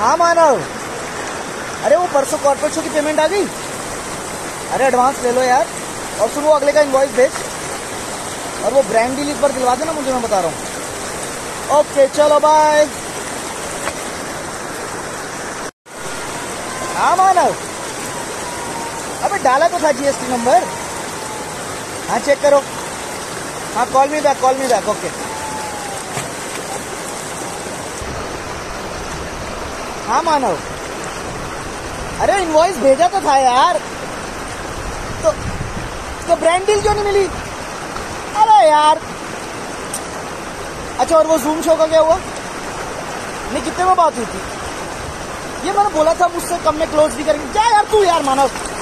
हाँ मानव, अरे वो परसों कॉर्पोरेट शो की पेमेंट आ गई। अरे एडवांस ले लो यार, और सुनो अगले का इनवॉइस भेज, और वो ब्रांड डील इस बार दिलवा देना मुझे, मैं बता रहा हूँ। ओके चलो बाय। हाँ मानव, अबे डाला तो था जीएसटी नंबर। हाँ चेक करो। हाँ कॉल मी बैक ओके। हाँ मानव, अरे इनवॉइस भेजा तो था यार, तो ब्रांड डील क्यों नहीं मिली? अरे यार, अच्छा और वो जूम शो का क्या हुआ? नहीं कितने में बात हुई थी? ये मैंने बोला था मुझसे कम में क्लोज भी करेंगे। क्या यार तू यार मानव।